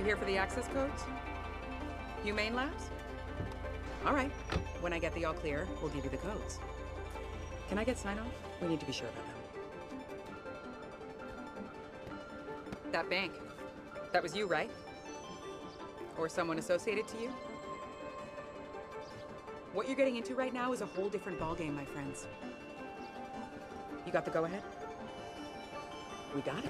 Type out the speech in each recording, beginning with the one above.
You here for the access codes? Humane Labs? All right. When I get the all clear, we'll give you the codes. Can I get sign-off? We need to be sure about them. That bank. That was you, right? Or someone associated to you? What you're getting into right now is a whole different ballgame, my friends. You got the go-ahead? We got it.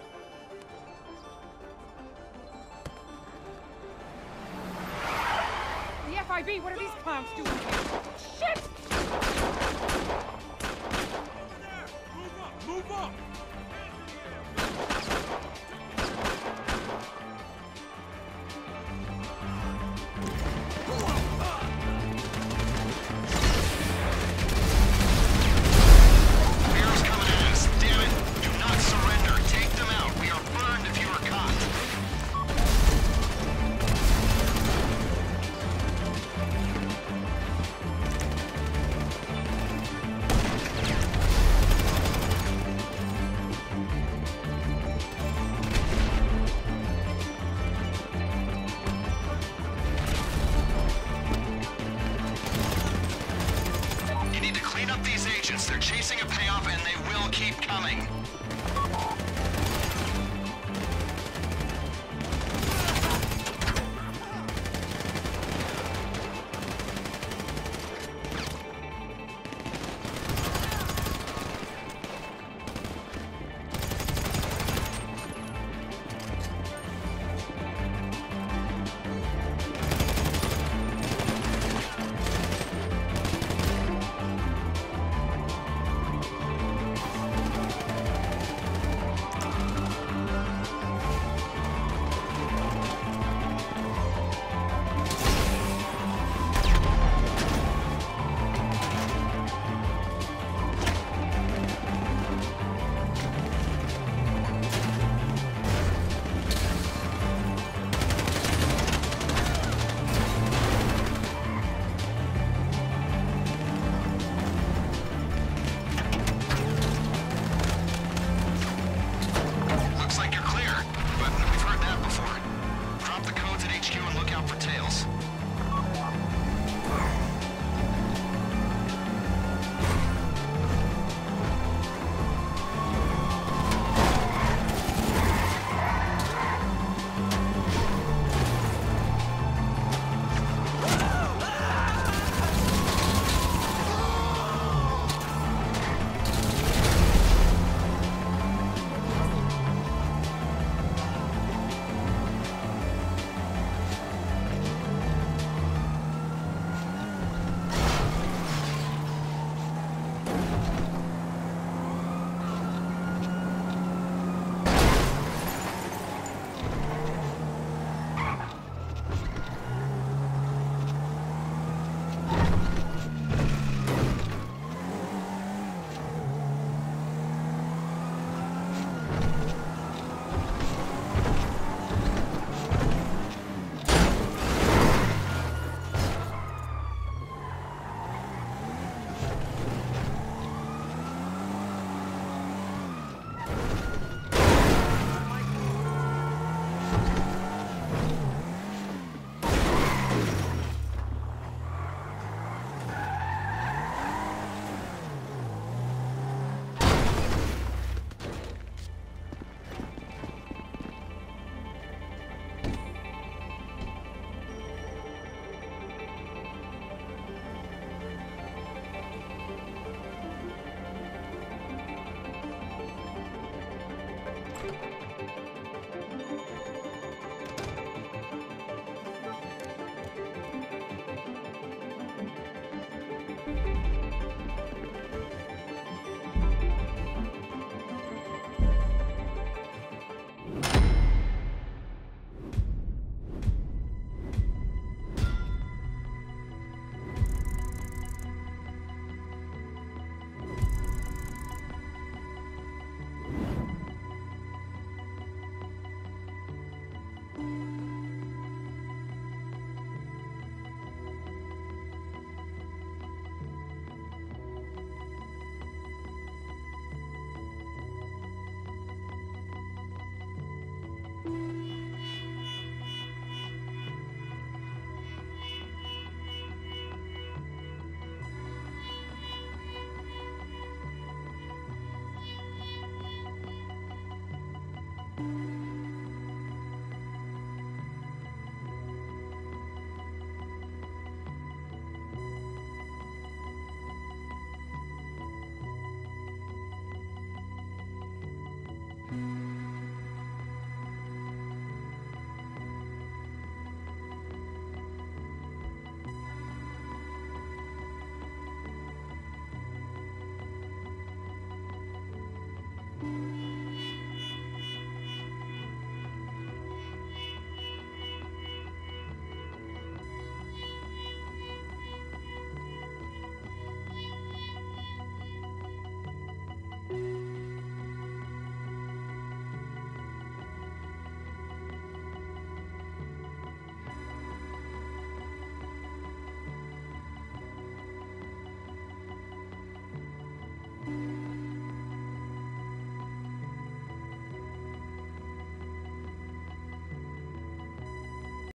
The FIB, what are these clowns doing here? Shit! Move up! Move up! They're chasing a payoff and they will keep coming.